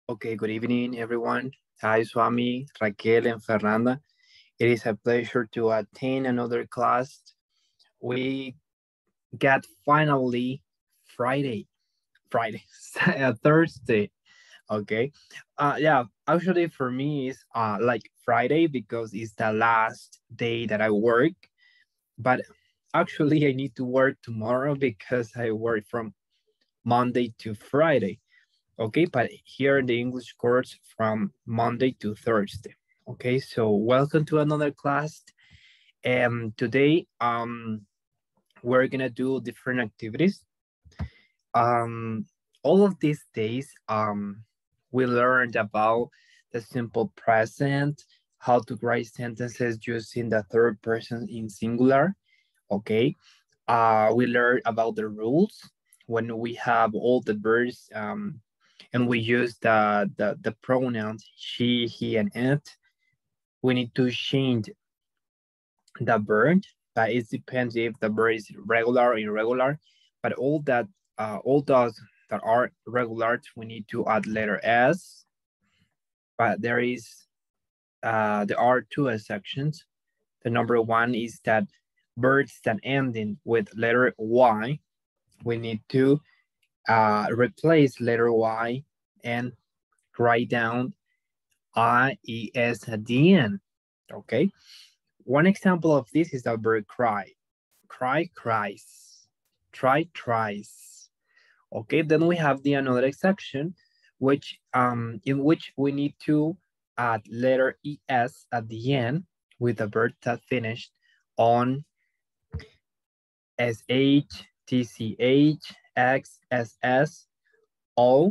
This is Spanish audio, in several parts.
Okay, good evening, everyone. Hi, Swami, Raquel, and Fernanda. It is a pleasure to attend another class. We got finally Friday, Friday, Thursday. Okay. Yeah, actually, for me, it's like Friday because it's the last day that I work. But actually, I need to work tomorrow because I work from Monday to Friday. Okay, but here in the English course from Monday to Thursday. Okay, so welcome to another class. And today we're gonna do different activities. Um all of these days we learned about the simple present, how to write sentences using the third person in singular. Okay. We learned about the rules when we have all the verbs and we use the pronouns she, he, and it. We need to change the verb, but it depends if the verb is regular or irregular. But all those that are regular, we need to add letter S. But there are two exceptions. The number one is that verbs that ending with letter Y, we need to replace letter Y and write down IES at the end. Okay. One example of this is the verb cry. Cry, cries. Try, tries. Okay. Then we have the another section, which in which we need to add letter ES at the end with the verb that finished on SH, TCH, X, SS, O.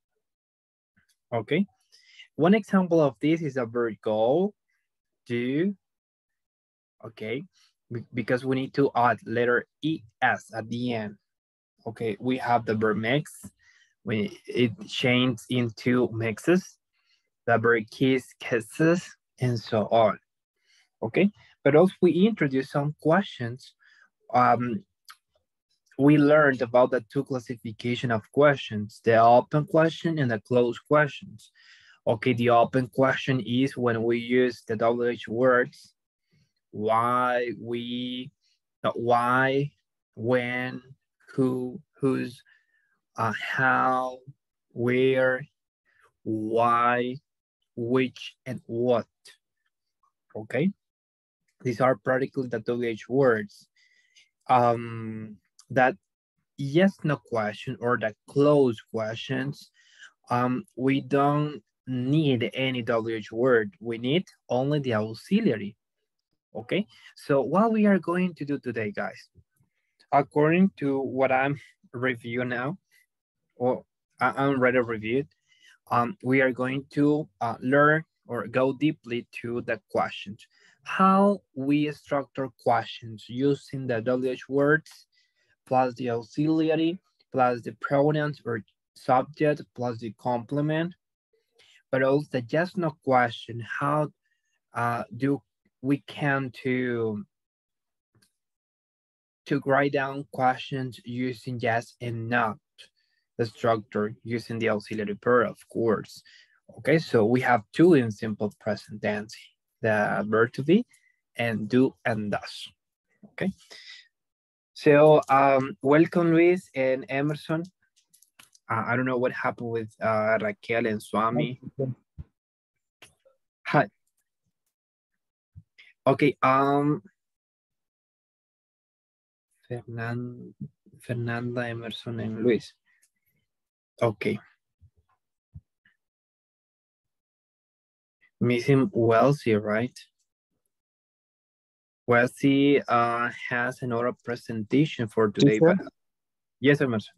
Okay. One example of this is a verb go, do, okay, because we need to add letter ES at the end. Okay, we have the verb mix, when it changes into mixes, the verb kiss, kisses, and so on. Okay, but also we introduce some questions. Um, we learned about the two classification of questions, the open question and the closed questions. Okay, the open question is when we use the WH words why, we, why, when, who, whose, how, where, why, which, and what. Okay, these are practically the WH words. That yes, no question or the closed questions, we don't need any WH word. We need only the auxiliary. Okay, so what we are going to do today, guys, according to what I'm reviewing now, or I'm ready to review it, we are going to learn or go deeply to the questions. How we structure questions using the WH words plus the auxiliary plus the pronouns or subject plus the complement, but also the yes no question. How do we can to write down questions using yes and not the structure using the auxiliary verb, of course. Okay, so we have two in simple present tense, the verb to be and do and does. Okay, so welcome Luis and Emerson. I don't know what happened with Raquel and Swami. Hi. Okay, Fernan Fernanda, Emerson, and Luis. Okay. Missing Wellesley, right? Wellesley has another presentation for today, Teacher, but yes, Emerson.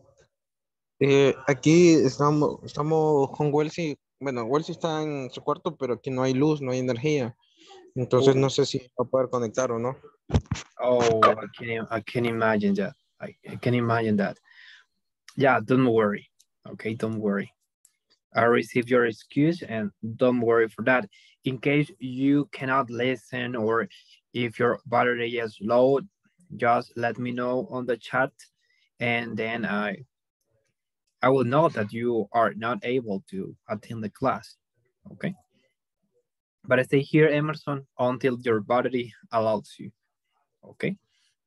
aquí estamos con Welsi. Bueno, Welsi está en su cuarto, pero aquí no hay luz, no hay energía. Entonces no Oh, sé si va a poder conectar o no. oh, I can imagine that. I can imagine that. Yeah, don't worry. Okay, don't worry. I receive your excuse and don't worry for that. In case you cannot listen or if your battery is low, just let me know on the chat and then I will know that you are not able to attend the class, okay? But I stay here, Emerson, until your body allows you, okay?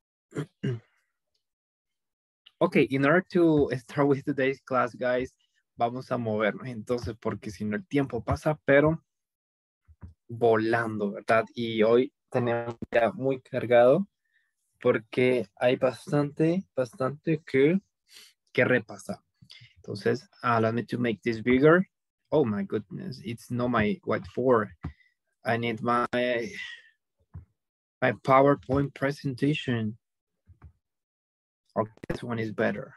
Okay, in order to start with today's class, guys, vamos a movernos entonces, porque si no el tiempo pasa, pero volando, ¿verdad? Y hoy tenemos ya muy cargado porque hay bastante que repasar. Entonces, allow me to make this bigger. Oh my goodness, it's not my whiteboard. I need my PowerPoint presentation. Okay, this one is better.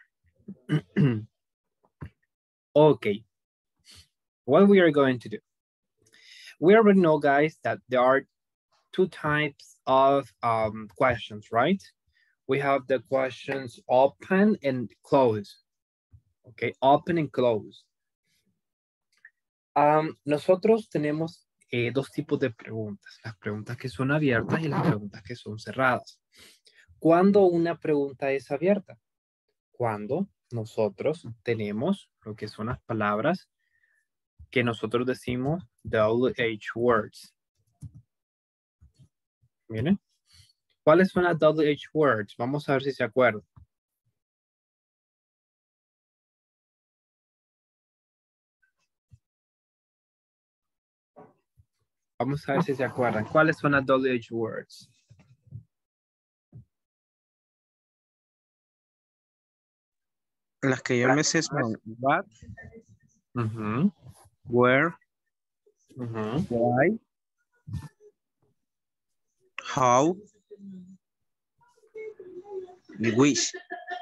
Okay, what we are going to do. We already know, guys, that there are two types of questions, right? We have the questions open and close. Okay, open and close. Nosotros tenemos dos tipos de preguntas. Las preguntas que son abiertas y las preguntas que son cerradas. ¿Cuándo una pregunta es abierta? Cuando nosotros tenemos lo que son las palabras que nosotros decimos WH words. Miren. ¿Cuáles son las WH words? Vamos a ver si se acuerdan. Vamos a ver si se acuerdan. ¿Cuáles son las WH words? Las que yo me sé son what, where, why, how, y which.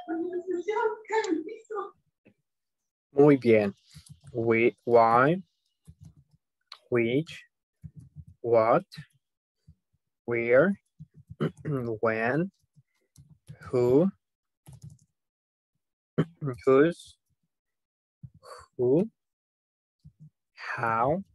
Muy bien. Why, which, what, where, when, who, whose, who, how.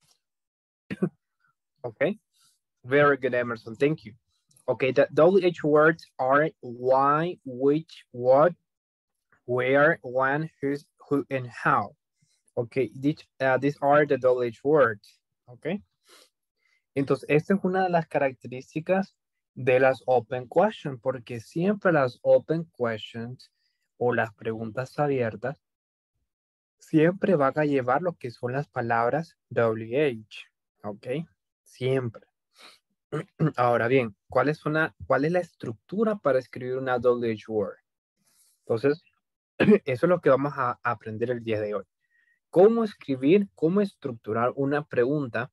Okay, very good, Emerson. Thank you. Okay, the WH words are why, which, what, where, when, whose, who, and how. Okay, these are the WH words. Okay. Entonces, esta es una de las características de las open questions, porque siempre las open questions o las preguntas abiertas siempre van a llevar lo que son las palabras WH, ¿ok? Siempre. Ahora bien, ¿cuál es la estructura para escribir una WH word? Entonces, eso es lo que vamos a aprender el día de hoy. ¿Cómo escribir, cómo estructurar una pregunta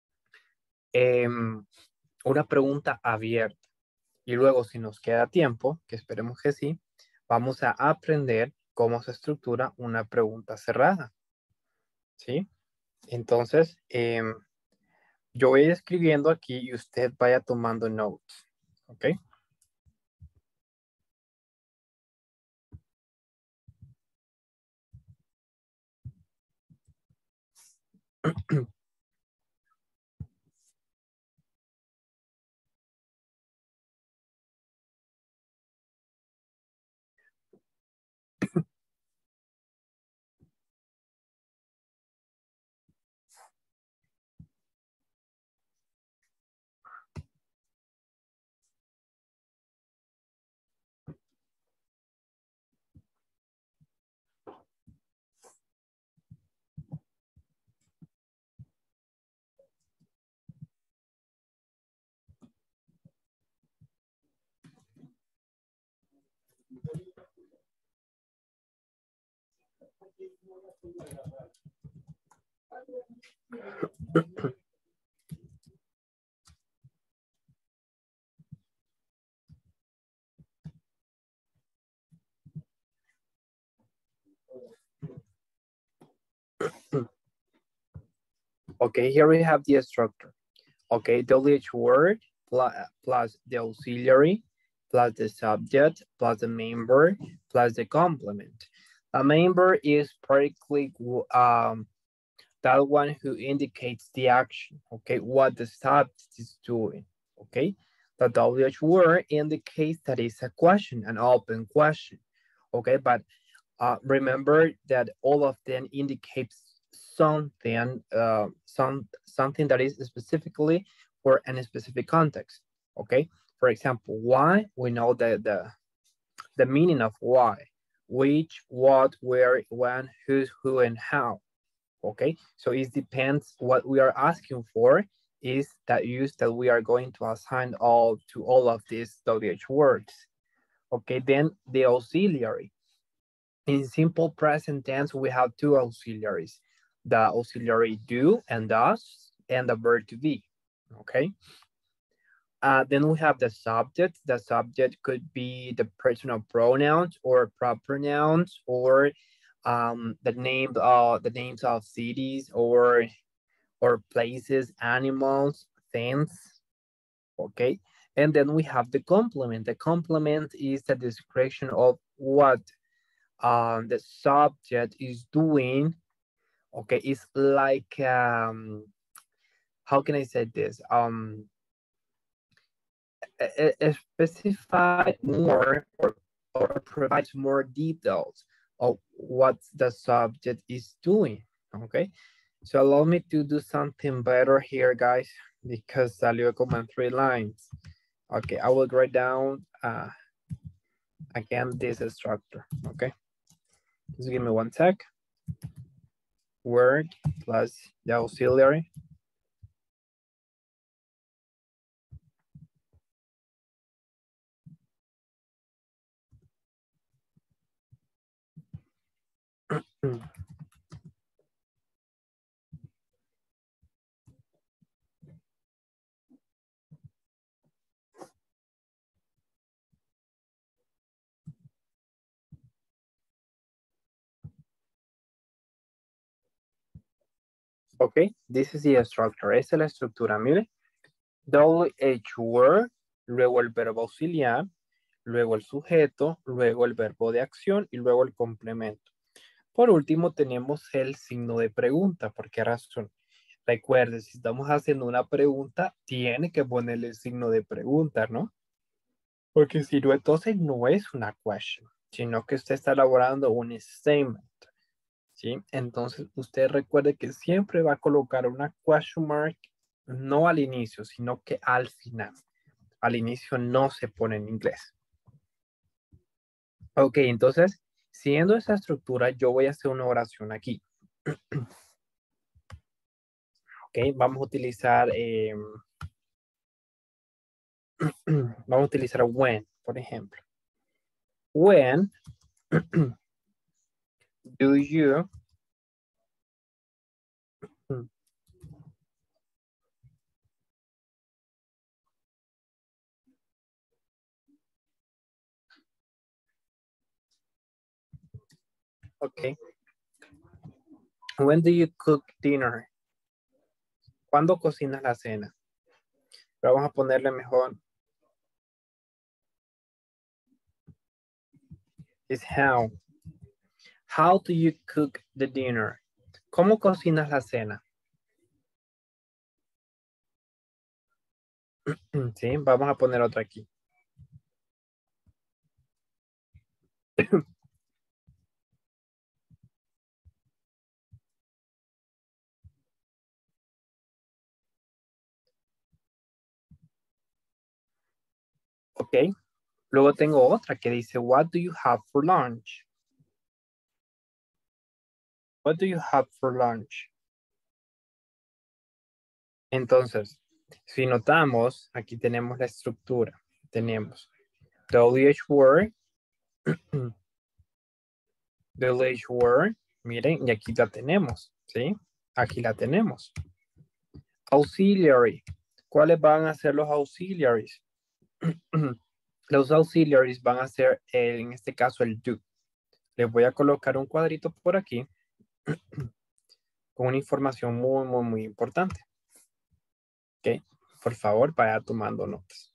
abierta? Y luego, si nos queda tiempo, que esperemos que sí, vamos a aprender cómo se estructura una pregunta cerrada. ¿Sí? Entonces, yo voy escribiendo aquí y usted vaya tomando notes. ¿Ok? Okay, here we have the structure. Okay, WH word plus the auxiliary plus the subject plus the member plus the complement. A member is practically that one who indicates the action, okay, what the subject is doing, okay? The WH word indicates that it's a question, an open question, okay? But Remember that all of them indicates something, something that is specifically for any specific context. Okay. For example, why, we know that the meaning of why, which, what, where, when, whose, who, and how. Okay, so it depends what we are asking for is that use that we are going to assign all to all of these WH words. Okay, then the auxiliary. In simple present tense, we have two auxiliaries, the auxiliary do and does, and the verb to be. Okay. Then we have the subject. The subject could be the personal pronouns or proper nouns, or the names of cities or places, animals, things. Okay. And then we have the complement. The complement is the description of what the subject is doing. Okay, it's like how can I say this? Specify more or provides more details of what the subject is doing. Okay, so allow me to do something better here, guys, because salió como en 3 lines. Okay, I will write down again this structure. Okay, just give me 1 sec. Word plus the auxiliary. Ok, this is the structure. Esta es la estructura, mire. WH word, luego el verbo auxiliar, luego el sujeto, luego el verbo de acción y luego el complemento. Por último, tenemos el signo de pregunta. ¿Por qué razón? Recuerde, si estamos haciendo una pregunta, tiene que ponerle el signo de pregunta, ¿no? Porque si no, entonces no es una question, sino que usted está elaborando un statement. ¿Sí? Entonces, usted recuerde que siempre va a colocar una question mark, no al inicio, sino que al final. Al inicio no se pone en inglés. Ok, entonces, siguiendo esa estructura, yo voy a hacer una oración aquí. Ok, vamos a utilizar, vamos a utilizar when, por ejemplo. When do you ok. When do you cook dinner? ¿Cuándo cocinas la cena? Pero vamos a ponerle mejor. Is how. How do you cook the dinner? ¿Cómo cocinas la cena? Sí, vamos a poner otra aquí. Ok. Luego tengo otra que dice, what do you have for lunch? What do you have for lunch? Entonces, si notamos, aquí tenemos la estructura. Tenemos WH word, WH word, miren, y aquí la tenemos, ¿sí? Aquí la tenemos. Auxiliary. ¿Cuáles van a ser los auxiliaries? Los auxiliaries van a ser, en este caso, el do. Les voy a colocar un cuadrito por aquí con una información muy importante. Ok, por favor, vaya tomando notas.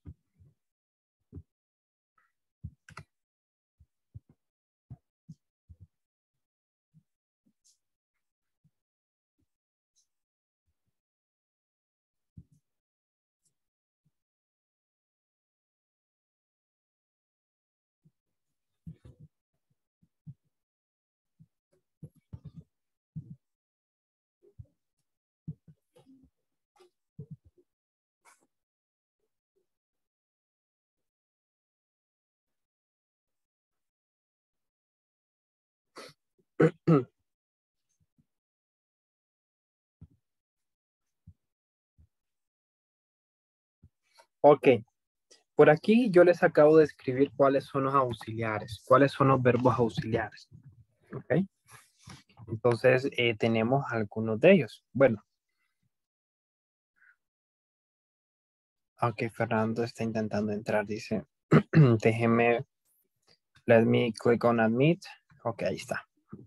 Ok, por aquí yo les acabo de escribir cuáles son los auxiliares, cuáles son los verbos auxiliares. Ok, entonces tenemos algunos de ellos. Bueno, aunque Fernando está intentando entrar, dice, déjeme, let me click on admit. Ok, ahí está.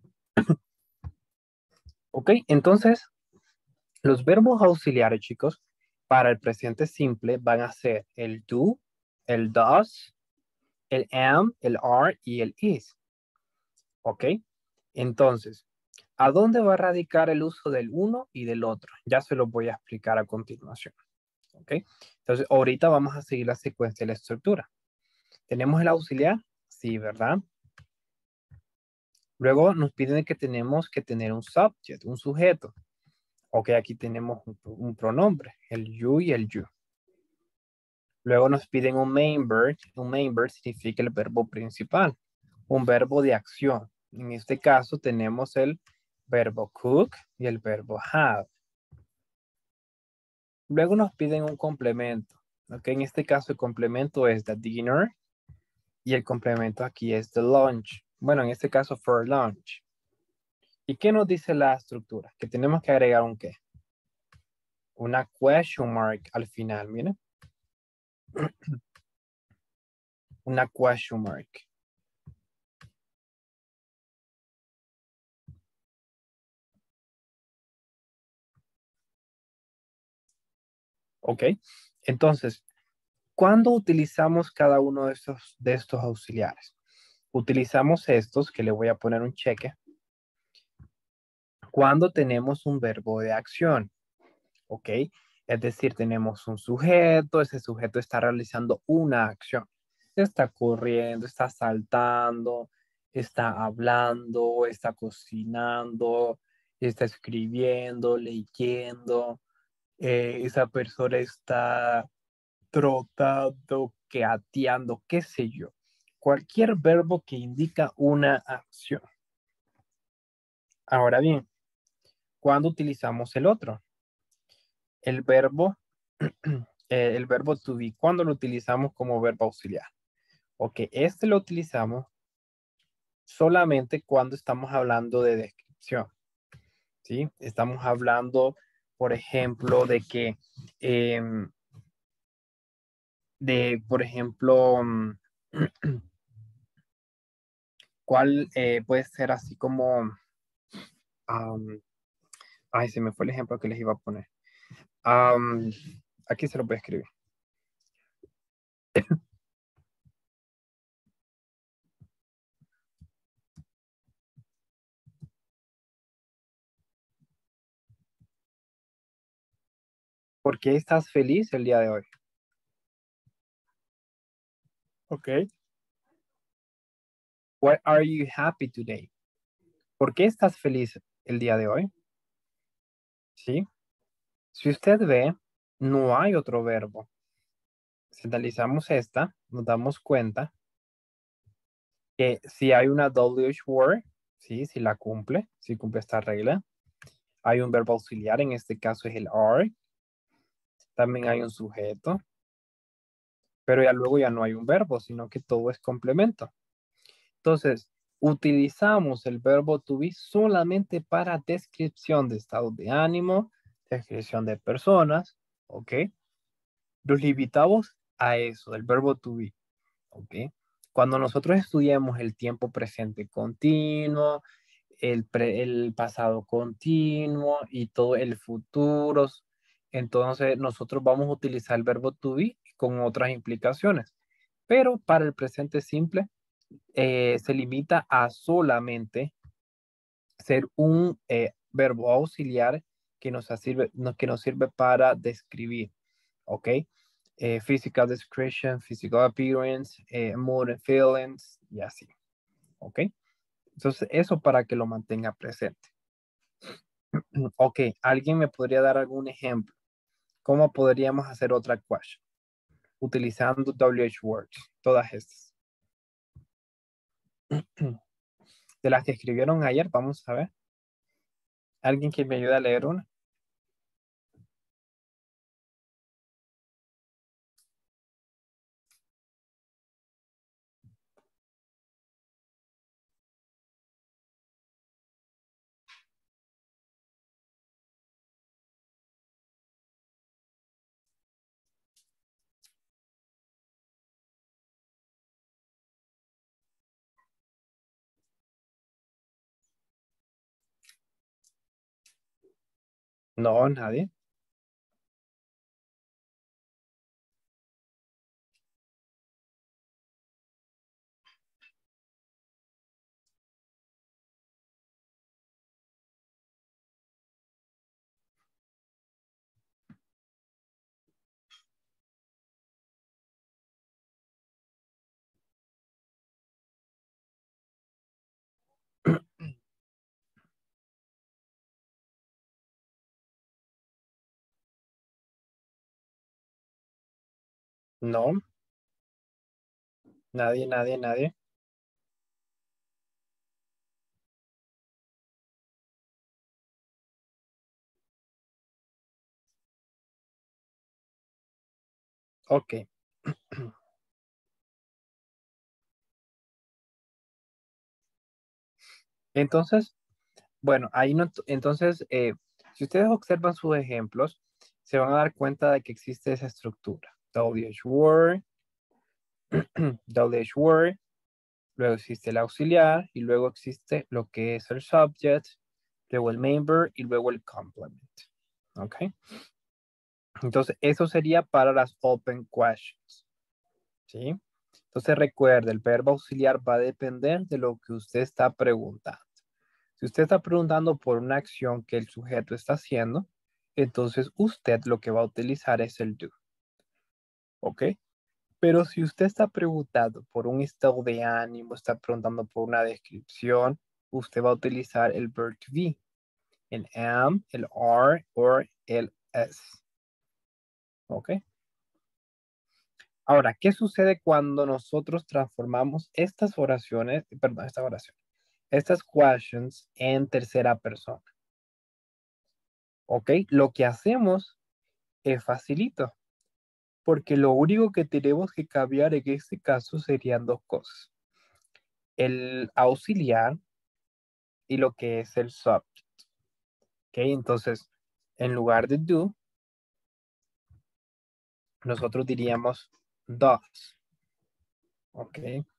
Ok, entonces los verbos auxiliares, chicos, para el presente simple van a ser el do, el does, el am, el are y el is. ¿Ok? Entonces, ¿a dónde va a radicar el uso del uno y del otro? Ya se lo voy a explicar a continuación. ¿Ok? Entonces, ahorita vamos a seguir la secuencia de la estructura. ¿Tenemos el auxiliar? Sí, ¿verdad? Luego nos piden que tenemos que tener un subject, un sujeto. Ok, aquí tenemos un pronombre, el you y el you. Luego nos piden un main verb. Un main verb significa el verbo principal, un verbo de acción. En este caso tenemos el verbo cook y el verbo have. Luego nos piden un complemento. Okay, en este caso el complemento es the dinner y el complemento aquí es the lunch. Bueno, en este caso for lunch. ¿Y qué nos dice la estructura? Que tenemos que agregar un qué. Una question mark al final, miren. Una question mark. Ok, entonces, ¿cuándo utilizamos cada uno de estos auxiliares? Utilizamos estos, que le voy a poner un cheque, cuando tenemos un verbo de acción, ¿ok? Es decir, tenemos un sujeto, ese sujeto está realizando una acción. Está corriendo, está saltando, está hablando, está cocinando, está escribiendo, leyendo. Esa persona está trotando, gateando, qué sé yo. Cualquier verbo que indica una acción. Ahora bien, ¿cuándo utilizamos el otro? El verbo, el verbo to be, ¿cuándo lo utilizamos como verbo auxiliar? Ok, este lo utilizamos solamente cuando estamos hablando de descripción, ¿sí? Estamos hablando, por ejemplo, de que, por ejemplo, ¿cuál puede ser así como, am, ay, se me fue el ejemplo que les iba a poner. Am, aquí se lo voy a escribir. ¿Por qué estás feliz el día de hoy? Ok. Why are you happy today? ¿Por qué estás feliz el día de hoy? ¿Sí? Si usted ve, no hay otro verbo. Si analizamos esta, nos damos cuenta que si hay una WH word, ¿sí? Si la cumple, si cumple esta regla, hay un verbo auxiliar, en este caso es el are, también hay un sujeto, pero ya luego ya no hay un verbo, sino que todo es complemento. Entonces, utilizamos el verbo to be solamente para descripción de estado de ánimo, descripción de personas, ¿ok? Los limitamos a eso, del verbo to be, ¿ok? Cuando nosotros estudiamos el tiempo presente continuo, el pasado continuo y todo el futuro, entonces nosotros vamos a utilizar el verbo to be con otras implicaciones. Pero para el presente simple, se limita a solamente ser un verbo auxiliar que nos sirve para describir, ¿ok? Physical description, physical appearance, mood and feelings y así, ¿ok? Entonces, eso para que lo mantenga presente. Ok, ¿alguien me podría dar algún ejemplo? ¿Cómo podríamos hacer otra question? Utilizando WH words, todas estas. De las que escribieron ayer, vamos a ver. ¿Alguien que me ayude a leer una? No, nadie. No, nadie, nadie, nadie. Ok. Entonces, bueno, ahí no, entonces, si ustedes observan sus ejemplos, se van a dar cuenta de que existe esa estructura. WH word, WH word, luego existe el auxiliar y luego existe lo que es el subject, luego el member y luego el complement. ¿Ok? Entonces, eso sería para las open questions. ¿Sí? Entonces, recuerde, el verbo auxiliar va a depender de lo que usted está preguntando. Si usted está preguntando por una acción que el sujeto está haciendo, entonces usted lo que va a utilizar es el do. ¿Ok? Pero si usted está preguntando por un estado de ánimo, está preguntando por una descripción, usted va a utilizar el verb to be, el am, el are o el s. ¿Ok? Ahora, ¿qué sucede cuando nosotros transformamos estas oraciones, perdón, esta oración, estas questions en tercera persona? ¿Ok? Lo que hacemos es facilito, porque lo único que tenemos que cambiar en este caso serían dos cosas. El auxiliar y lo que es el subject. ¿Ok? Entonces, en lugar de do, nosotros diríamos does. ¿Ok?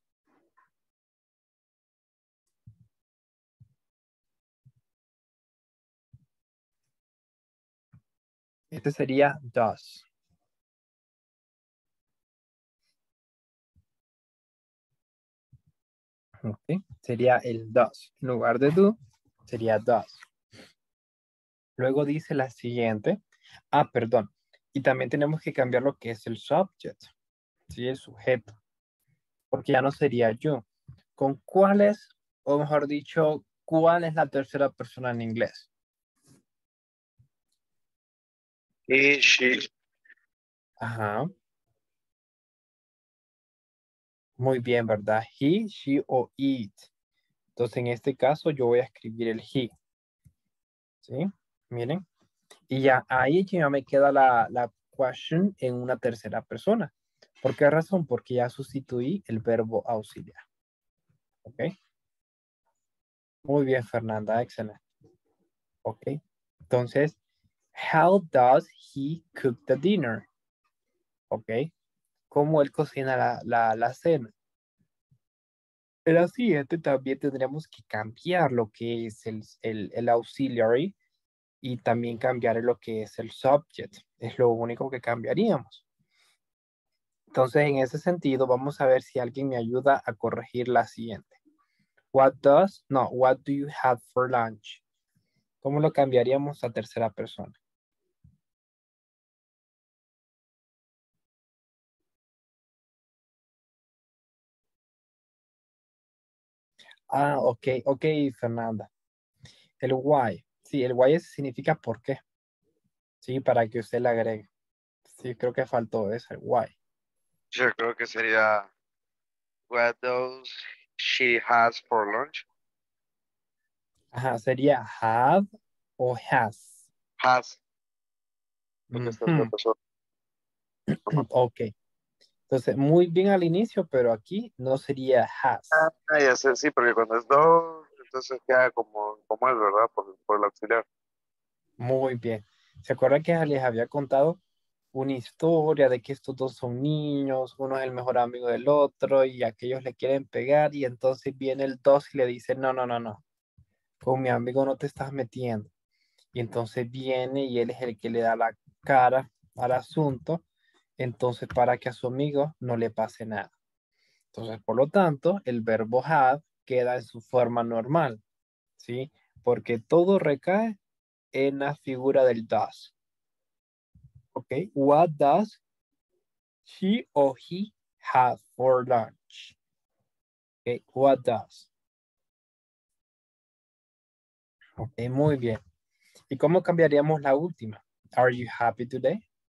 Este sería does. ¿Ok? Sería el does. En lugar de do, sería does. Luego dice la siguiente. Ah, perdón. Y también tenemos que cambiar lo que es el subject. ¿Sí? El sujeto. Porque ya no sería yo. ¿Con cuáles, o mejor dicho, cuál es la tercera persona en inglés? He, she. Ajá. Muy bien, ¿verdad? He, she o it. Entonces, en este caso, yo voy a escribir el he. ¿Sí? Miren. Y ya ahí ya me queda la question en una tercera persona. ¿Por qué razón? Porque ya sustituí el verbo auxiliar. ¿Ok? Muy bien, Fernanda. Excelente. ¿Ok? Entonces, how does he cook the dinner? ¿Ok? ¿Cómo él cocina la cena? En la siguiente también tendríamos que cambiar lo que es el auxiliary y también cambiar lo que es el subject. Es lo único que cambiaríamos. Entonces, en ese sentido, vamos a ver si alguien me ayuda a corregir la siguiente. What do you have for lunch? ¿Cómo lo cambiaríamos a tercera persona? Ah, ok, ok, Fernanda. El why. Sí, el why significa por qué. Sí, para que usted le agregue. Sí, creo que faltó eso, el why. Yo creo que sería what does she has for lunch. Ajá, sería have o has. Has. Porque esta es la Ujú. persona. ¿No? Ok. Entonces, muy bien al inicio, pero aquí no sería has. Ya sé, sí, porque cuando es do, entonces queda como es, ¿verdad? Por el auxiliar. Muy bien. ¿Se acuerdan que les había contado una historia de que estos dos son niños, uno es el mejor amigo del otro y aquellos le quieren pegar y entonces viene el dos y le dice, no, no, no, no, con mi amigo no te estás metiendo. Y entonces viene y él es el que le da la cara al asunto, entonces para que a su amigo no le pase nada. Entonces, por lo tanto, el verbo have queda en su forma normal, ¿sí? Porque todo recae en la figura del does. ¿Ok? What does she or he have for lunch? ¿Ok? What does? Ok, muy bien. ¿Y cómo cambiaríamos la última? Are you happy today?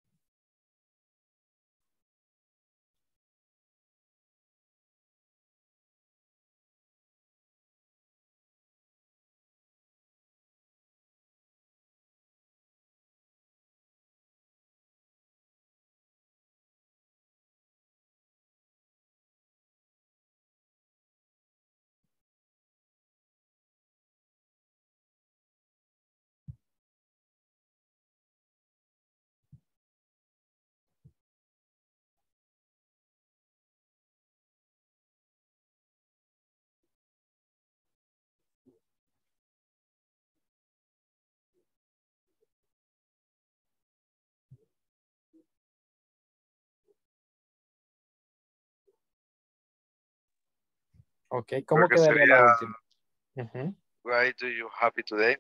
Ok, Creo ¿cómo que quedaría la sería, última? Ujú. why do you happy today?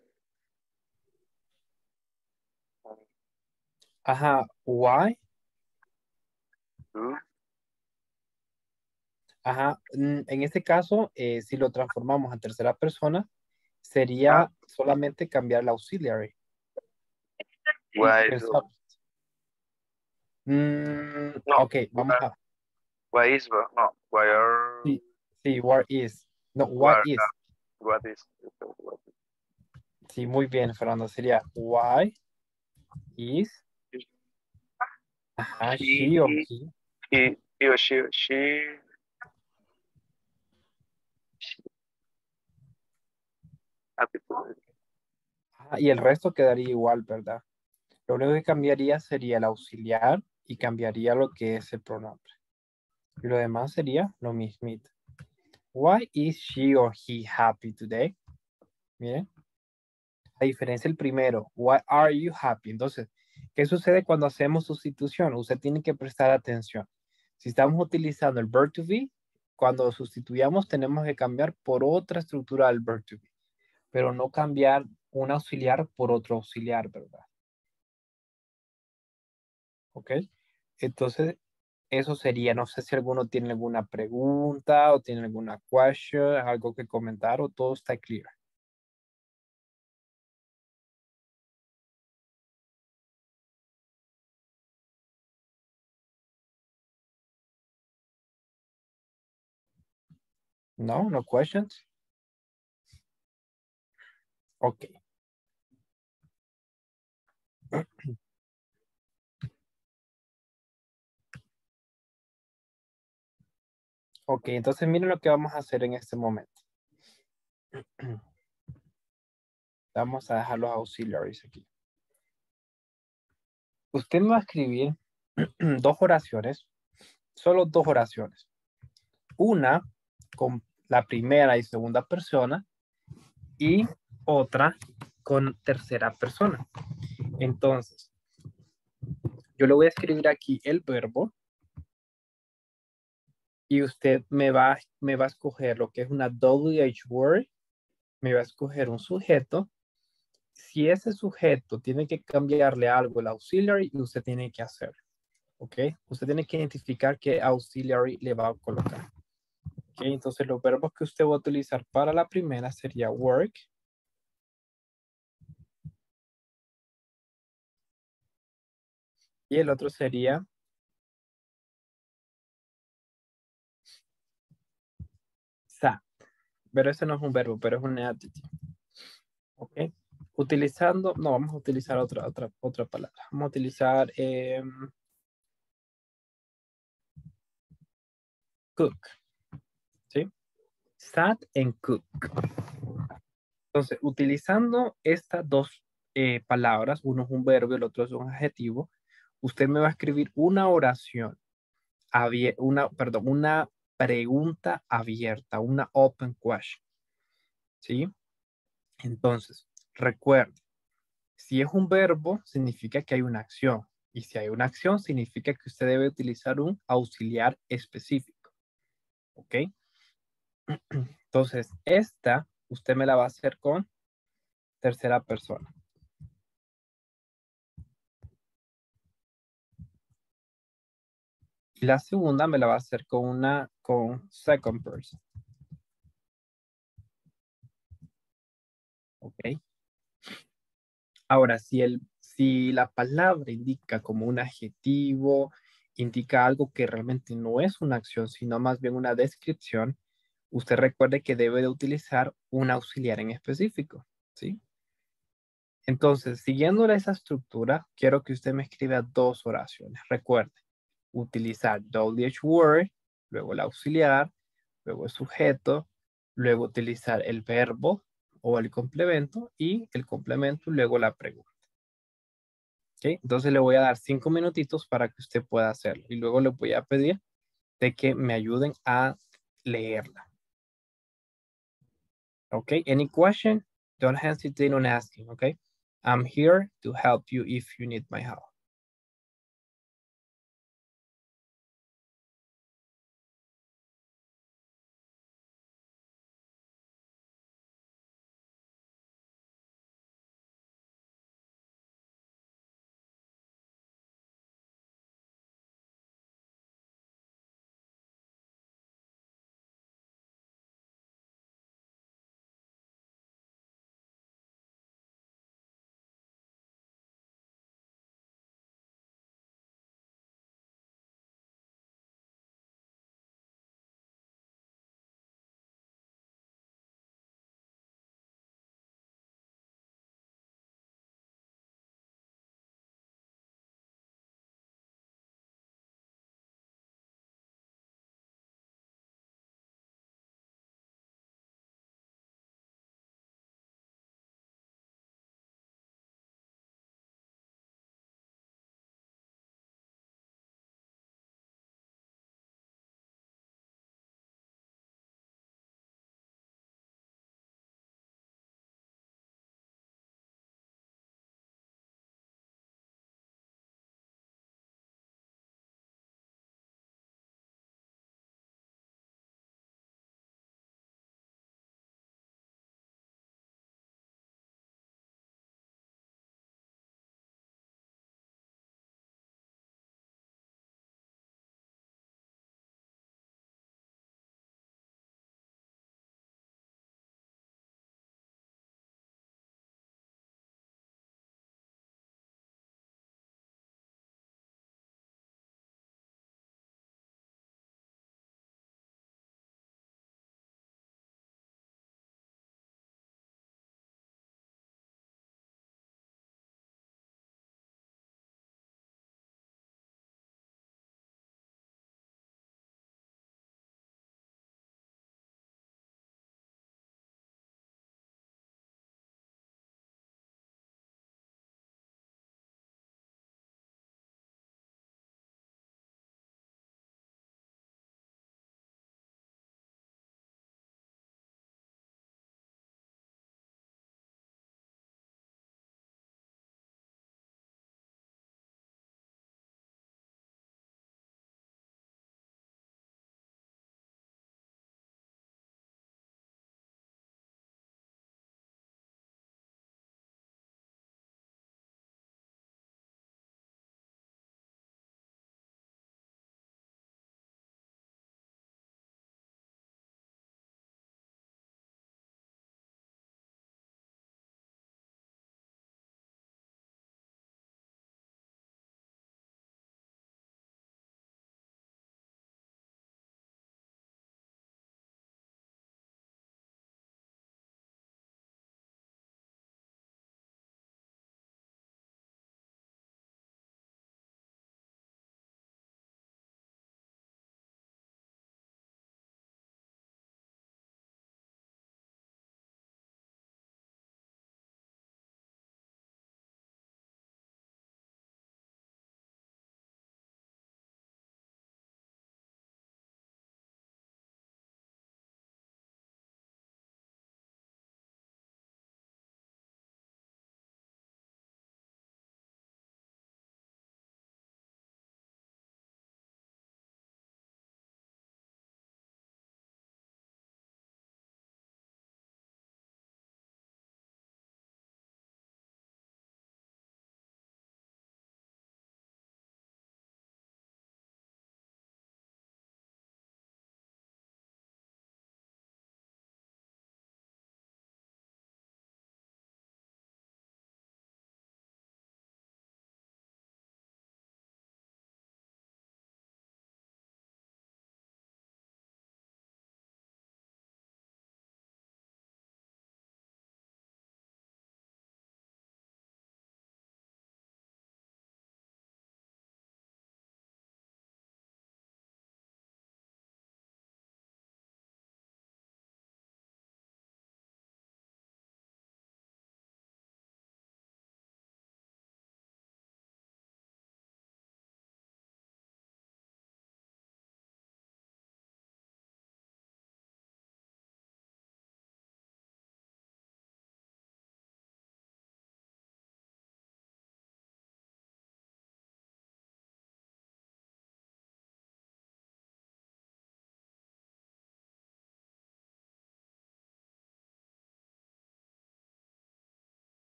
Ajá, why? Do. Ajá, en este caso, si lo transformamos a tercera persona, Ah, sería solamente cambiar la auxiliary y why el do. subject. No, Ok, vamos a... why is, no, why are, Sí, sí, what is. No, what where, is. what is. Sí, muy bien, Fernando. Sería why is, ajá, she o He, he. he or she, happy today. Ajá, y el resto quedaría igual, ¿verdad? Lo único que cambiaría sería el auxiliar y cambiaría lo que es el pronombre. Y lo demás sería lo mismito. Why is she or he happy today? Miren, a diferencia del primero, why are you happy? Entonces, ¿qué sucede cuando hacemos sustitución? Usted tiene que prestar atención. Si estamos utilizando el verb to be, cuando sustituyamos tenemos que cambiar por otra estructura del verb to be, pero no cambiar un auxiliar por otro auxiliar, ¿verdad? ¿Ok? Entonces, eso sería, no sé si alguno tiene alguna pregunta o tiene alguna question, algo que comentar o todo está clear. No, no questions. Ok. Ok, entonces miren lo que vamos a hacer en este momento. Vamos a dejar los auxiliaries aquí. Usted me va a escribir dos oraciones, solo dos oraciones. Una con la primera y segunda persona y otra con tercera persona. Entonces, yo le voy a escribir aquí el verbo y usted me va a escoger lo que es una WH word, me va a escoger un sujeto. Si ese sujeto tiene que cambiarle algo el auxiliary, usted tiene que hacer, ¿ok? Usted tiene que identificar qué auxiliary le va a colocar. ¿Ok? Entonces los verbos que usted va a utilizar para la primera sería work. Y el otro sería sat. Pero ese no es un verbo, pero es un adjetivo. Ok. Utilizando, no, vamos a utilizar otra palabra. Vamos a utilizar cook. ¿Sí? Sat and cook. Entonces, utilizando estas dos palabras, uno es un verbo y el otro es un adjetivo, usted me va a escribir una oración, una pregunta abierta, una open question. ¿Sí? Entonces, recuerde, si es un verbo, significa que hay una acción. Y si hay una acción, significa que usted debe utilizar un auxiliar específico. ¿Ok? Entonces, esta usted me la va a hacer con tercera persona. Y la segunda me la va a hacer con second person. ¿Ok? Ahora, si la palabra indica como un adjetivo, indica algo que realmente no es una acción, sino más bien una descripción, usted recuerde que debe de utilizar un auxiliar en específico, ¿sí? Entonces, siguiendo esa estructura, quiero que usted me escriba dos oraciones. Recuerde, utilizar WH word, luego el auxiliar, luego el sujeto, luego utilizar el verbo o el complemento y el complemento, luego la pregunta. ¿Ok? Entonces le voy a dar 5 minutitos para que usted pueda hacerlo y luego le voy a pedir de que me ayuden a leerla. Okay, any question? Don't hesitate on asking, okay? I'm here to help you if you need my help.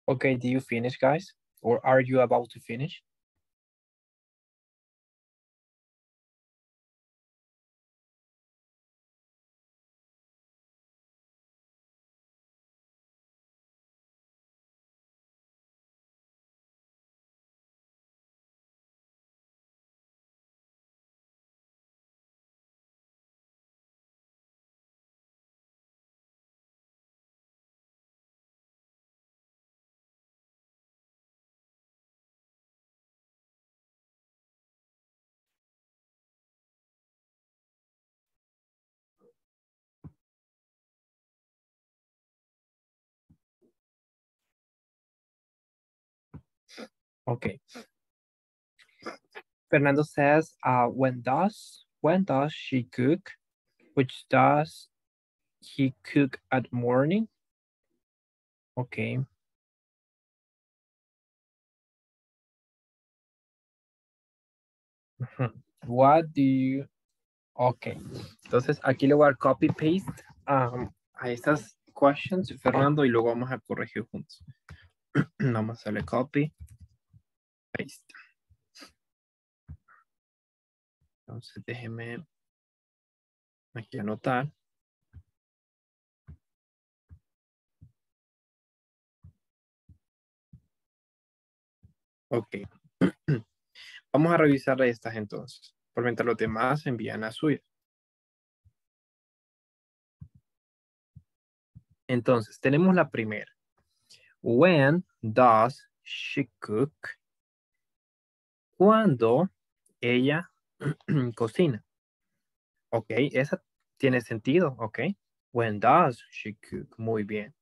Okay, do you finish, guys? Or are you about to finish? Okay. Fernando says, when does she cook? Which does he cook at morning? Okay. What do you... Okay. Entonces aquí le voy a dar copy paste a estas questions, Fernando, y luego vamos a corregir juntos. Vamos a hacerle copy, paste. Entonces déjeme aquí anotar. Ok. Vamos a revisar estas entonces. Por mientras los demás envían a suya. Entonces, tenemos la primera. When does she cook? Cuando ella cocina. Ok, esa tiene sentido, ok. When does she cook? Muy bien.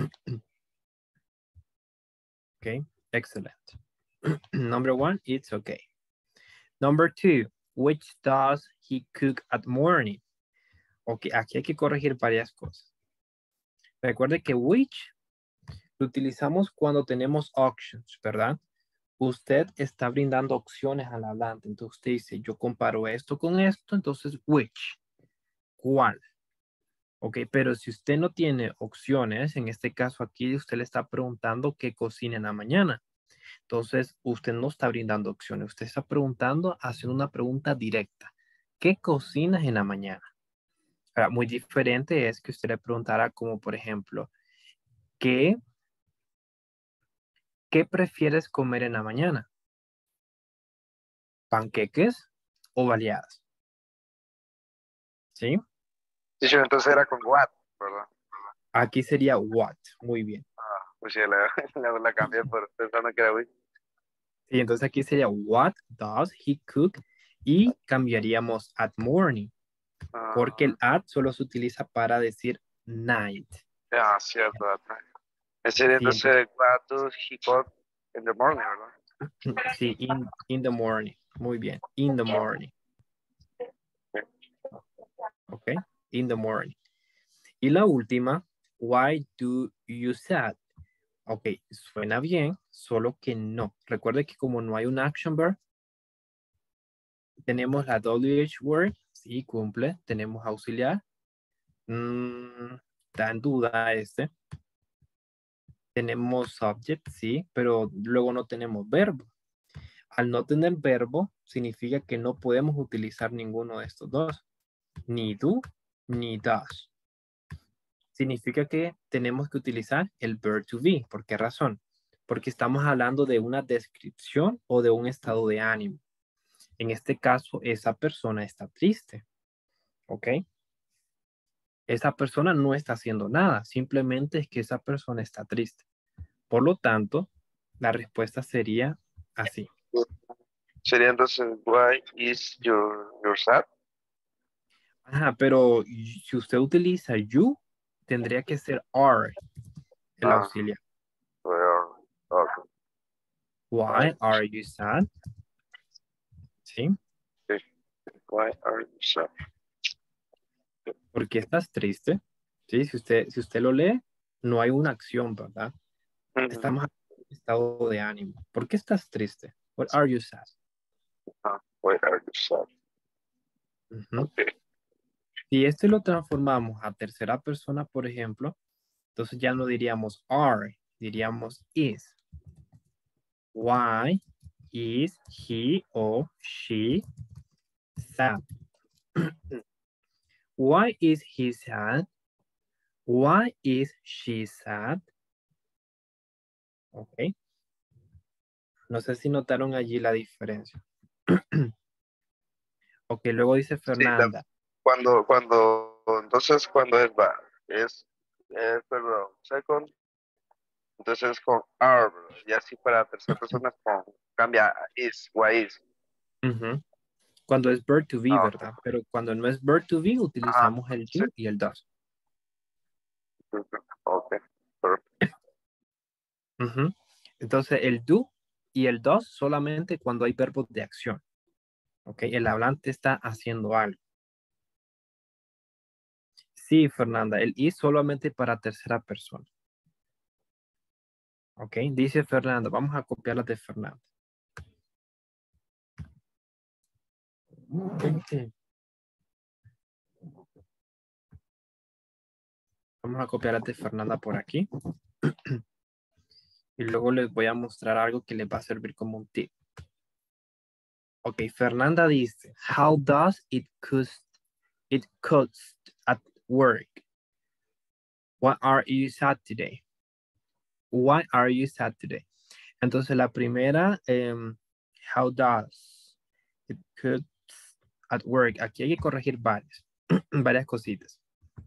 Ok, excellent. Number one, it's okay. Number two, which does he cook at morning? Ok, aquí hay que corregir varias cosas. Recuerde que which lo utilizamos cuando tenemos options, ¿verdad? Usted está brindando opciones al hablante. Entonces usted dice, yo comparo esto con esto, entonces which, ¿cuál? Ok, pero si usted no tiene opciones, en este caso aquí usted le está preguntando qué cocina en la mañana. Entonces usted no está brindando opciones, usted está preguntando, haciendo una pregunta directa. ¿Qué cocinas en la mañana? Ahora, muy diferente es que usted le preguntara como, por ejemplo, ¿qué prefieres comer en la mañana? ¿Panqueques o baleadas? ¿Sí? Sí, sí, entonces era con what, ¿verdad? Aquí sería what. Muy bien. Pues sí, la cambié por pensando que era which. Y entonces aquí sería what does he cook y cambiaríamos at morning. Porque el at solo se utiliza para decir night. Cierto. Sería Sí, entonces, entonces what does he cook in the morning, ¿verdad? sí, in the morning. Muy bien. In the morning. Ok. In the morning. Y la última, why do you sad? Ok, suena bien, solo que no. Recuerde que como no hay un action verb, tenemos la WH word, sí, cumple. Tenemos auxiliar. Está en duda este. Tenemos subject, sí, pero luego no tenemos verbo. Al no tener verbo, significa que no podemos utilizar ninguno de estos dos. Ni do, ni does. Significa que tenemos que utilizar el verb to be. ¿Por qué razón? Porque estamos hablando de una descripción o de un estado de ánimo. En este caso, esa persona está triste. ¿Ok? Esa persona no está haciendo nada. Simplemente es que esa persona está triste. Por lo tanto, la respuesta sería así. Sería entonces why is your sad? Ajá, pero si usted utiliza you, tendría que ser are, el Ah, auxiliar. well, okay. Why are you sad? ¿Sí? Sí. Why are you sad? ¿Por qué estás triste? ¿Sí? Si usted lo lee, no hay una acción, ¿verdad? Estamos en un estado de ánimo. ¿Por qué estás triste? What are you sad? Why are you sad? Ujú. Okay. Si este lo transformamos a tercera persona, por ejemplo, entonces ya no diríamos are, diríamos is. Why is he or she sad? Why is he sad? Why is she sad? Ok. No sé si notaron allí la diferencia. Ok, luego dice Sí, Fernanda. entonces cuando es va, perdón, second, entonces es con are, ¿verdad? Y así para tercera persona cambia a is, why is. Ujú. Cuando es verb to be, Ah, ¿verdad? Pero cuando no es verb to be, ajá, utilizamos el sí, do y el does. ok, perfecto. Ujú. Entonces, el do y el does solamente cuando hay verbos de acción. Ok, el hablante está haciendo algo. Sí, Fernanda, el is solamente para tercera persona. Ok, dice Fernanda, vamos a copiarla de Fernanda. Vamos a copiarla de Fernanda por aquí. Y luego les voy a mostrar algo que les va a servir como un tip. Ok, Fernanda dice, how does it cost at work? Why are you sad today? Why are you sad today? Entonces la primera, how does it cost at work? Aquí hay que corregir varias cositas.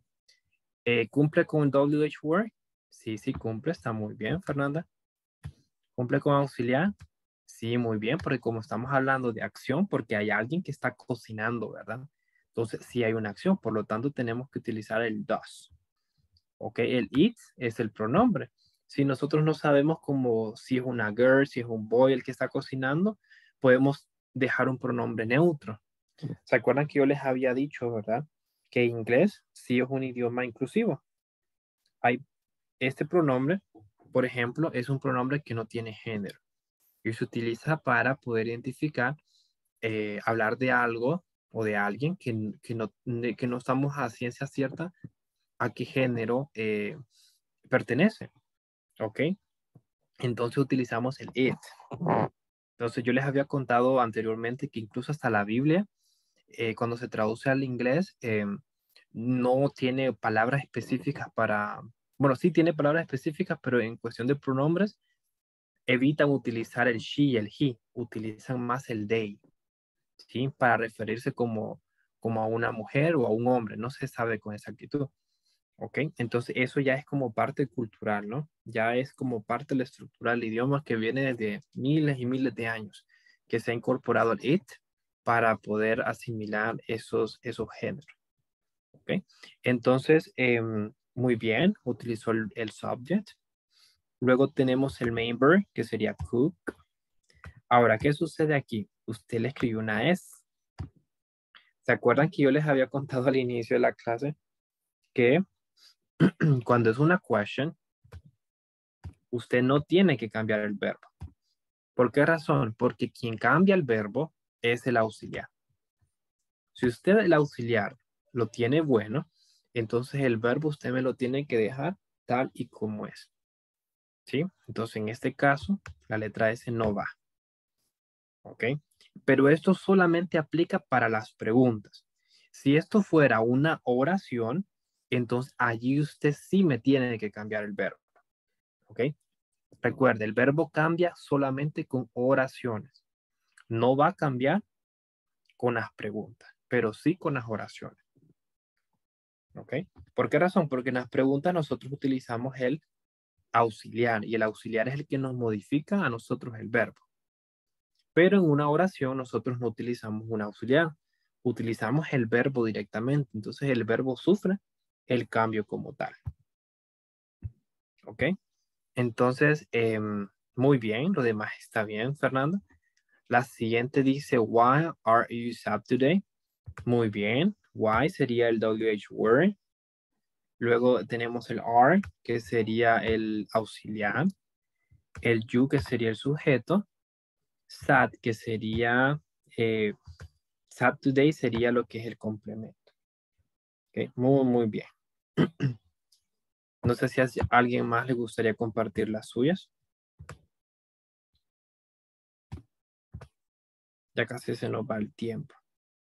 ¿Cumple con WH word? Sí, sí cumple, está muy bien, Fernanda. ¿Cumple con auxiliar? Sí, muy bien, porque como estamos hablando de acción, porque hay alguien que está cocinando, ¿verdad? Entonces, sí hay una acción, por lo tanto tenemos que utilizar el does. Ok, el it es el pronombre. Si nosotros no sabemos como si es una girl, si es un boy el que está cocinando, podemos dejar un pronombre neutro. ¿Se acuerdan que yo les había dicho, verdad? Que inglés sí es un idioma inclusivo. Hay este pronombre, por ejemplo, es un pronombre que no tiene género y se utiliza para poder identificar, hablar de algo o de alguien que no estamos a ciencia cierta a qué género pertenece. ¿Ok? Entonces utilizamos el it. Entonces yo les había contado anteriormente que incluso hasta la Biblia, cuando se traduce al inglés, no tiene palabras específicas para, bueno, sí tiene palabras específicas, pero en cuestión de pronombres, evitan utilizar el she y el he, utilizan más el they, ¿sí? Para referirse como a una mujer o a un hombre, no se sabe con exactitud. ¿Ok? Entonces eso ya es como parte cultural, ¿no? Ya es como parte de la estructura del idioma que viene desde miles y miles de años, que se ha incorporado el it para poder asimilar esos géneros. ¿Ok? Entonces, muy bien, utilizó el subject. Luego tenemos el main verb, que sería cook. Ahora, ¿qué sucede aquí? Usted le escribió una S. ¿Se acuerdan que yo les había contado al inicio de la clase que cuando es una question, usted no tiene que cambiar el verbo? ¿Por qué razón? Porque quien cambia el verbo es el auxiliar. Si usted el auxiliar lo tiene bueno, entonces el verbo usted me lo tiene que dejar tal y como es. ¿Sí? Entonces en este caso, la letra S no va. ¿Ok? Pero esto solamente aplica para las preguntas. Si esto fuera una oración, entonces allí usted sí me tiene que cambiar el verbo. ¿Ok? Recuerde, el verbo cambia solamente con oraciones. No va a cambiar con las preguntas, pero sí con las oraciones. ¿Ok? ¿Por qué razón? Porque en las preguntas nosotros utilizamos el auxiliar y el auxiliar es el que nos modifica a nosotros el verbo. Pero en una oración nosotros no utilizamos un auxiliar, utilizamos el verbo directamente. Entonces el verbo sufre el cambio como tal. ¿Ok? Entonces, muy bien, lo demás está bien, Fernanda. La siguiente dice, why are you sad today? Muy bien. Why sería el WH word. Luego tenemos el are, que sería el auxiliar. El you, que sería el sujeto. Sad, que sería, sad today sería lo que es el complemento. Okay, muy, muy bien. No sé si a alguien más le gustaría compartir las suyas. Ya casi se nos va el tiempo.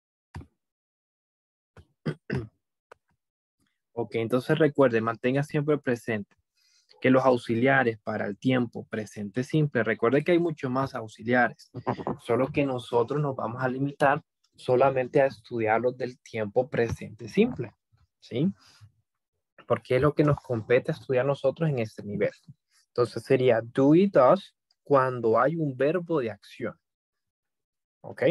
Ok, entonces recuerde, mantenga siempre presente que los auxiliares para el tiempo presente simple, recuerde que hay muchos más auxiliares, solo que nosotros nos vamos a limitar solamente a estudiar los del tiempo presente simple, ¿sí? Porque es lo que nos compete estudiar nosotros en este nivel. Entonces sería do y does cuando hay un verbo de acción, ¿ok?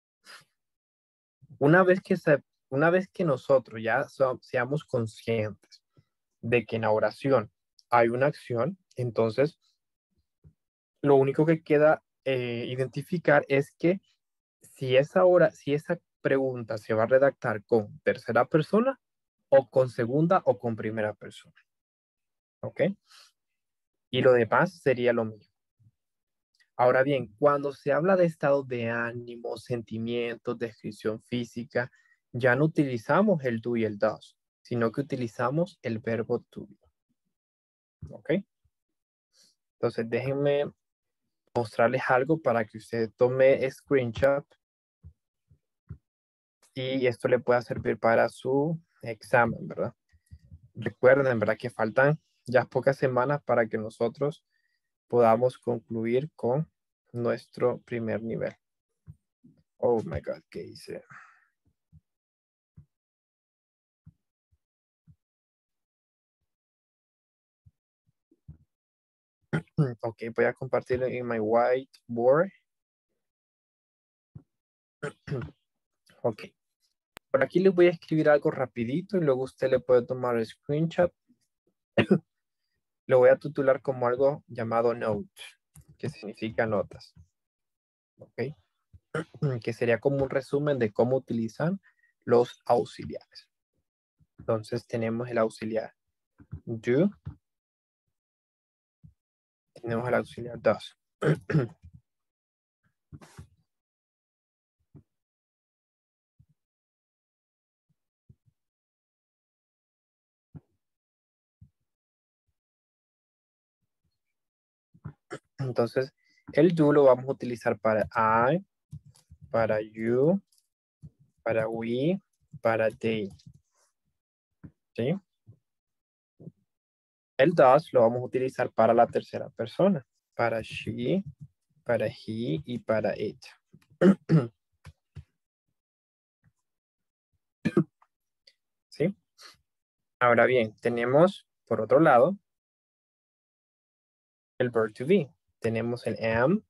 Una vez que nosotros ya seamos conscientes de que en la oración hay una acción, entonces lo único que queda identificar es que si esa pregunta se va a redactar con tercera persona o con segunda o con primera persona. ¿Ok? Y lo demás sería lo mismo. Ahora bien, cuando se habla de estado de ánimo, sentimientos, descripción física, ya no utilizamos el do y el does, sino que utilizamos el verbo to. ¿Ok? Entonces déjenme mostrarles algo para que usted tome screenshot y esto le pueda servir para su examen, ¿verdad? Recuerden, ¿verdad? Que faltan ya pocas semanas para que nosotros podamos concluir con nuestro primer nivel. Oh my God, ¿qué hice? Ok, voy a compartirlo en mi whiteboard. Ok. Por aquí les voy a escribir algo rapidito y luego usted le puede tomar el screenshot. Lo voy a titular como algo llamado note, que significa notas. Ok. Que sería como un resumen de cómo utilizan los auxiliares. Entonces tenemos el auxiliar do, tenemos el auxiliar does. Entonces, el do lo vamos a utilizar para I, para you, para we, para they. ¿Sí? El does lo vamos a utilizar para la tercera persona, para she, para he y para it. ¿Sí? Ahora bien, tenemos, por otro lado, el verb to be. Tenemos el am,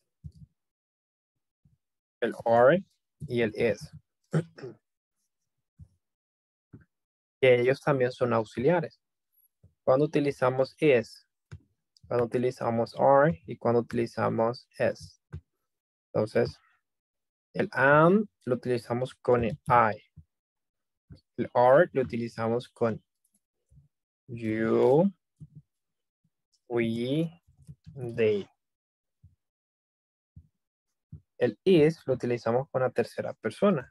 el are y el is. Y ellos también son auxiliares. Cuando utilizamos is, cuando utilizamos are y cuando utilizamos is. Entonces, el am lo utilizamos con el I. El are lo utilizamos con you, we, they. El is lo utilizamos con la tercera persona.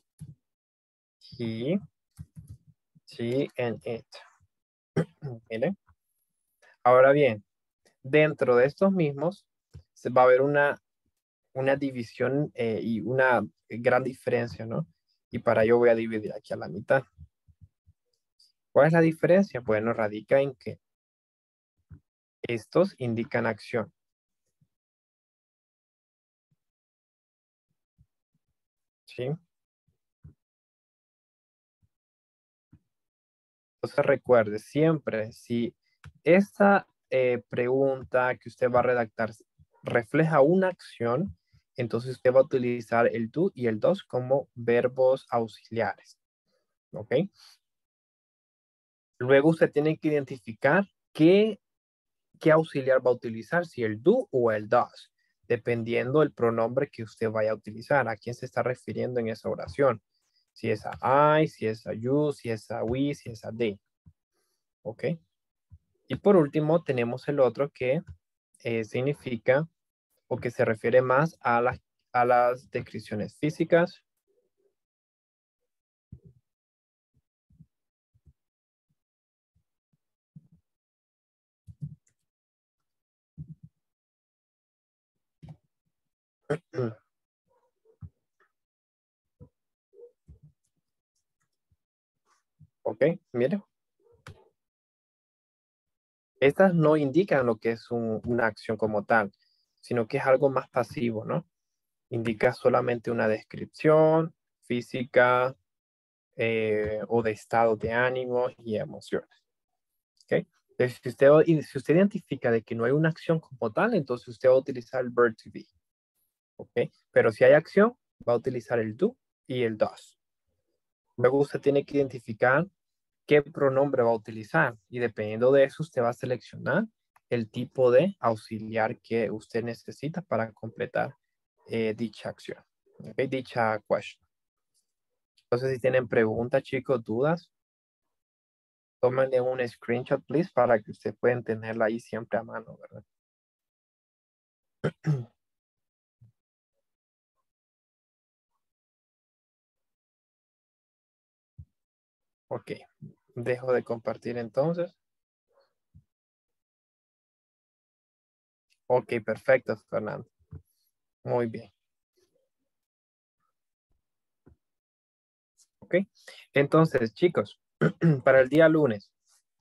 He, she, and it. Miren. Ahora bien, dentro de estos mismos se va a ver una división y una gran diferencia, ¿no? Y para ello voy a dividir aquí a la mitad. ¿Cuál es la diferencia? Bueno, radica en que estos indican acción. ¿Sí? Entonces recuerde siempre, si esta pregunta que usted va a redactar refleja una acción, entonces usted va a utilizar el do y el does como verbos auxiliares. ¿Ok? Luego usted tiene que identificar qué auxiliar va a utilizar, si el do o el does, dependiendo del pronombre que usted vaya a utilizar, a quién se está refiriendo en esa oración. Si es a I, si es a you, si es a we, si es a they. ¿Ok? Y por último tenemos el otro que significa o que se refiere más a las descripciones físicas. Ok, miren. Estas no indican lo que es una acción como tal, sino que es algo más pasivo, ¿no? Indica solamente una descripción física o de estado de ánimo y emociones. ¿Ok? Entonces, si usted identifica de que no hay una acción como tal, entonces usted va a utilizar el verb to be. ¿Ok? Pero si hay acción, va a utilizar el do y el does. Luego usted tiene que identificar qué pronombre va a utilizar y dependiendo de eso usted va a seleccionar el tipo de auxiliar que usted necesita para completar dicha acción, ¿okay? Dicha question. Entonces, si tienen preguntas, chicos, dudas, tómenle un screenshot, please, para que usted puedan tenerla ahí siempre a mano, ¿verdad? Ok, dejo de compartir entonces. Ok, perfecto, Fernando. Muy bien. Ok, entonces, chicos, para el día lunes,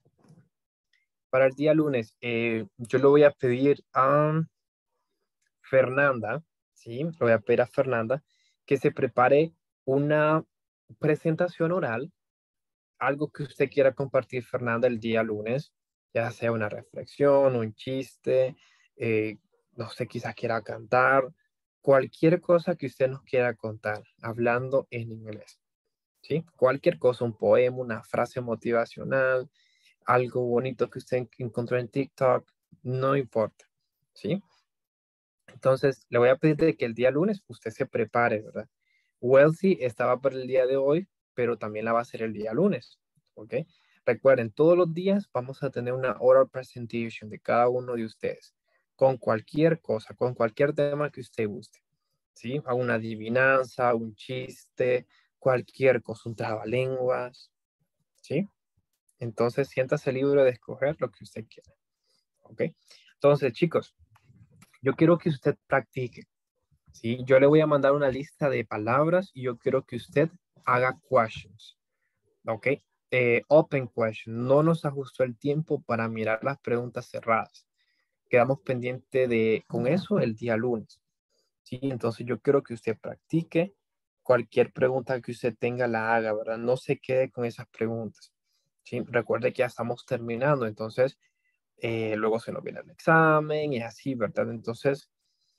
yo le voy a pedir a Fernanda, ¿sí? Le voy a pedir a Fernanda que se prepare una presentación oral, algo que usted quiera compartir, Fernanda, el día lunes, ya sea una reflexión, un chiste, no sé, quizás quiera cantar, cualquier cosa que usted nos quiera contar, hablando en inglés, ¿sí? Cualquier cosa, un poema, una frase motivacional, algo bonito que usted encontró en TikTok, no importa, ¿sí? Entonces, le voy a pedir de que el día lunes usted se prepare, ¿verdad? Wealthy estaba para el día de hoy, pero también la va a hacer el día lunes, ¿ok? Recuerden, todos los días vamos a tener una oral presentation de cada uno de ustedes, con cualquier cosa, con cualquier tema que usted guste, ¿sí? A una adivinanza, un chiste, cualquier cosa, un trabalenguas, ¿sí? Entonces, siéntase libre de escoger lo que usted quiera, ¿ok? Entonces, chicos, yo quiero que usted practique. ¿Sí? Yo le voy a mandar una lista de palabras y yo quiero que usted haga questions, ¿ok? Open question. No nos ajustó el tiempo para mirar las preguntas cerradas. Quedamos pendientes con eso el día lunes, ¿sí? Entonces yo quiero que usted practique. Cualquier pregunta que usted tenga la haga, ¿verdad? No se quede con esas preguntas, ¿sí? Recuerde que ya estamos terminando, entonces luego se nos viene el examen y así, ¿verdad? Entonces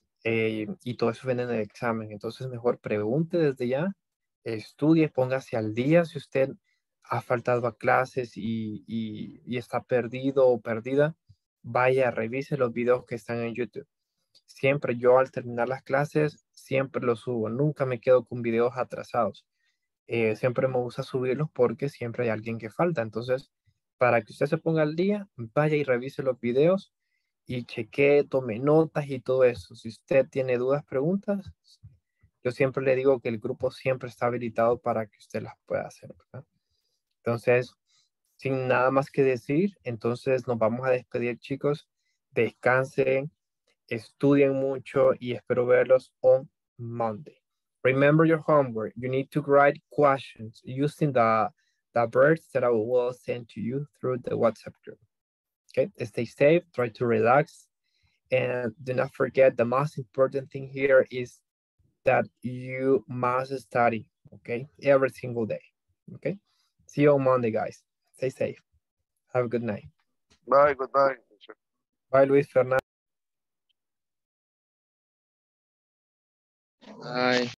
y todo eso viene en el examen. Entonces, mejor pregunte desde ya, estudie, póngase al día si usted ha faltado a clases y está perdido o perdida, vaya, revise los videos que están en YouTube. Siempre yo al terminar las clases, siempre los subo, nunca me quedo con videos atrasados. Siempre me gusta subirlos porque siempre hay alguien que falta. Entonces, para que usted se ponga al día, vaya y revise los videos y chequee, tome notas y todo eso. Si usted tiene dudas, preguntas, yo siempre le digo que el grupo siempre está habilitado para que usted las pueda hacer, ¿verdad? Entonces, sin nada más que decir, entonces nos vamos a despedir, chicos. Descansen, estudien mucho y espero verlos on Monday. Remember your homework. You need to write questions using the words that I will send to you through the WhatsApp group. Okay, stay safe, try to relax, and do not forget the most important thing here is that you must study, okay, every single day. Okay, see you on Monday, guys. Stay safe. Have a good night. Bye, goodbye. Bye, Luis Fernando. Ay.